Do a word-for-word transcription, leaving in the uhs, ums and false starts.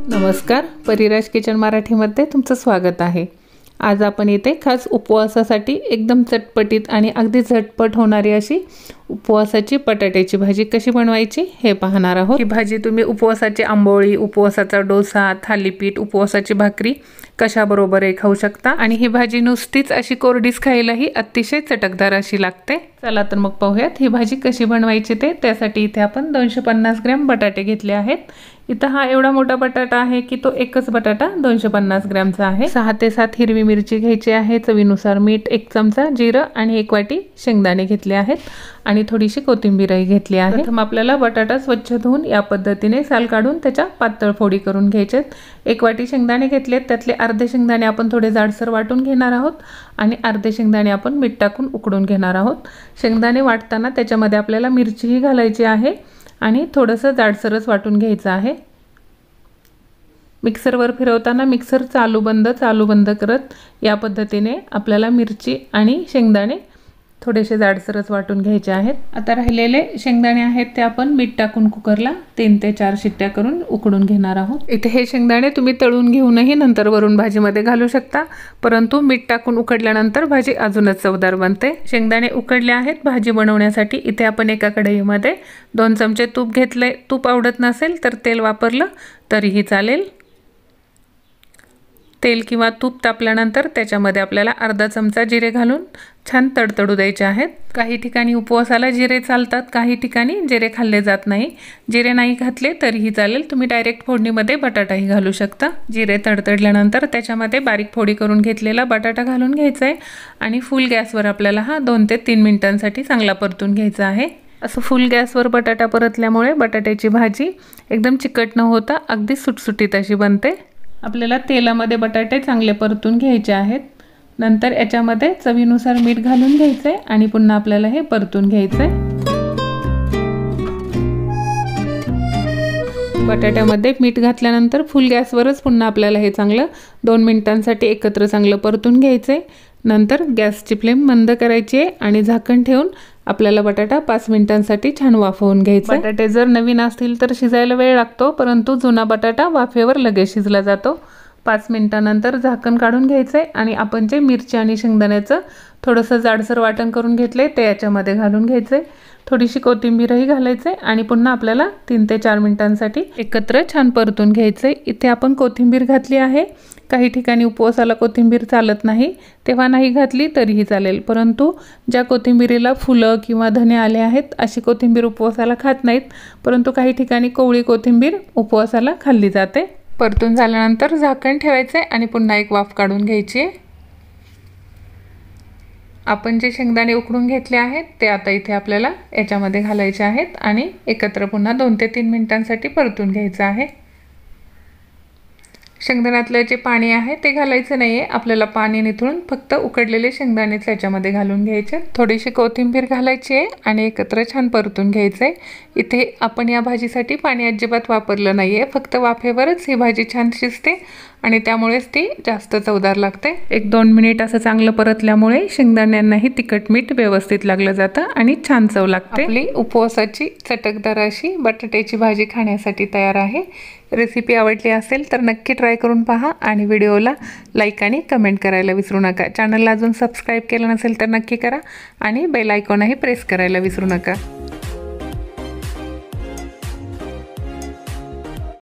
नमस्कार, परिराज किचन मराठीमध्ये तुमचं स्वागत आहे। आज आपण इथे खास उपवासासाठी एकदम चटपटीत आणि अगदी झटपट होणारी अशी उपवासाची बटाट्याची भाजी कशी बनवायची हे पाहणार आहोत। ही भाजी तुम्ही उपवासाची आंबोळी, उपवासाचा डोसा, थालीपीठ, उपवासाची भाकरी कशाबरोबरही खाऊ शकता आणि ही भाजी नुसतीच अशी कोरडीच खायलाही अतिशय चटकदार अशी लागते। चला तर मग पाहूयात ही भाजी कशी बनवायची ते। त्यासाठी इथे आपण दोनशे पन्नास ग्रॅम बटाटे घेतले आहेत। इथं हा एवढा मोठा बटाटा आहे की तो एकच बटाटा दोनशे पन्नास ग्रॅमचा आहे। सहा ते सात हिरवी मिरची घ्यायची आहे, चवीनुसार मीठ, एक चमचा जिरं आणि एक वाटी शेंगदाणे घेतले आहेत आणि थोडीशी कोथिंबीरही घेतली आहे। प्रथम आपल्याला बटाटा स्वच्छ धुवून या पद्धतीने साल काढून त्याच्या पातळ फोडी करून घ्यायचे। एक वाटी शेंगदाणे घेतलेत, त्यातले अर्धे शेंगदाणे आपण थोडे जाडसर वाटून घेणार आहोत आणि अर्धे शेंगदाणे आपण मीठ टाकून उकडून घेणार आहोत। शेंगदाणे वाटताना त्याच्यामध्ये आपल्याला मिरचीही घालायची आहे आणि थोडंसं जाडसरच वाटून घ्यायचं आहे। मिक्सरवर फिरवताना मिक्सर चालू बंद चालू बंद करत या पद्धतीने आपल्याला मिरची आणि शेंगदाणे थोडेसे जाडसरच वाटून घ्यायचे आहेत। आता राहिलेले शेंगदाणे आहेत ते आपण मीठ टाकून कुकरला तीन ते चार शिट्ट्या करून उकडून घेणार आहोत। इथे हे शेंगदाणे तुम्ही तळून घेऊनही नंतर वरून भाजीमध्ये घालू शकता, परंतु मीठ टाकून उकडल्यानंतर भाजी अजूनच चवदार बनते। शेंगदाणे उकडले आहेत भाजी बनवण्यासाठी इथे आपण एका कढईमध्ये दोन चमचे तूप घेतले। तूप आवडत नसेल तर तेल वापरलं तरीही चालेल। तेल किंवा तूप तापल्यानंतर त्याच्यामध्ये आपल्याला अर्धा चमचा जिरे घालून छान तडतडू द्यायचे आहेत। काही ठिकाणी उपवासाला जिरे चालतात, काही ठिकाणी जिरे खाल्ले जात नाही। जिरे नाही घातले तरीही चालेल, तुम्ही डायरेक्ट फोडणीमध्ये बटाटाही घालू शकता। जिरे तडतडल्यानंतर त्याच्यामध्ये बारीक फोडी करून घेतलेला बटाटा घालून घ्यायचा आहे आणि फुल गॅसवर आपल्याला हा दोन ते तीन मिनिटांसाठी चांगला परतून घ्यायचा आहे। असं फुल गॅसवर बटाटा परतल्यामुळे बटाट्याची भाजी एकदम चिकट न होता अगदी सुटसुटीत अशी बनते। आपल्याला तेलामध्ये बटाटे चांगले परतून घ्यायचे आहेत। नंतर याच्यामध्ये चवीनुसार मीठ घालून घ्यायचे आणि पुन्हा आपल्याला हे परतून घ्यायचे। बटाट्यामध्ये मीठ घातल्यानंतर फुल गॅसवरच पुन्हा आपल्याला हे चांगलं दोन मिनिटांसाठी एकत्र चांगलं परतून घ्यायचे। नंतर गॅसची फ्लेम मंद करायची आहे आणि झाकण ठेवून आपल्याला बटाटा पाच मिनिटांसाठी छान वाफवून घ्यायचा। बटाटे जर नवीन असतील तर शिजायला वेळ लागतो, परंतु जुना बटाटा वाफेवर लगेच शिजला जातो। पाच मिनिटांनंतर झाकण काढून घ्यायचे आणि आपण जे मिरची आणि शेंगदाण्याचं थोडंसं जाडसर वाटण करून घेतले ते याच्यामध्ये घालून घ्यायचे। थोडीशी कोथिंबीरही घालायचे आणि पुन्हा आपल्याला तीन ते चार मिनिटांसाठी एकत्र छान परतून घ्यायचे। इथे आपण कोथिंबीर घातली आहे। काही ठिकाणी उपवासाला कोथिंबीर चालत नाही, तेव्हा नाही घातली तरीही चालेल, परंतु ज्या कोथिंबीरीला फुलं किंवा धने आले आहेत अशी कोथिंबीर उपवासाला खात नाहीत, परंतु काही ठिकाणी कोवळी कोथिंबीर उपवासाला खाल्ली जाते। परतून झाल्यानंतर झाकण ठेवायचे आणि पुन्हा एक वाफ काढून घ्यायची। आपण जे शेंगदाणे उकडून घेतले आहेत ते आता इथे आपल्याला याच्यामध्ये घालायचे आहेत आणि एकत्र पुन्हा दोन ते तीन मिनिटांसाठी परतून घ्यायचं आहे। शेंगदाण्यातलं जे पाणी आहे ते घालायचं नाही आहे, आपल्याला पाणी निथळून फक्त उकडलेले शेंगदाणे त्याच्यामध्ये घालून घ्यायचे। थोडीशी कोथिंबीर घालायची आहे आणि एकत्र छान परतून घ्यायचं आहे। इथे आपण या भाजीसाठी पाणी अजिबात वापरलं नाही आहे, फक्त वाफेवरच ही भाजी छान शिजते आणि त्यामुळेच ती जास्त चवदार लागते। एक दोन मिनिट असं चांगलं परतल्यामुळे शेंगदाण्यांनाही तिखट मीठ व्यवस्थित लागलं जातं आणि छान चव लागते। आपली उपवासाची चटकदार अशी बटाट्याची भाजी खाण्यासाठी तयार आहे। रेसिपी आवडली असेल तर नक्की ट्राय करून पहा आणि व्हिडिओला लाईक आणि कमेंट करायला विसरू नका। चॅनलला अजून सबस्क्राईब केलं नसेल तर नक्की करा आणि बेल आयकॉनही प्रेस करायला विसरू नका।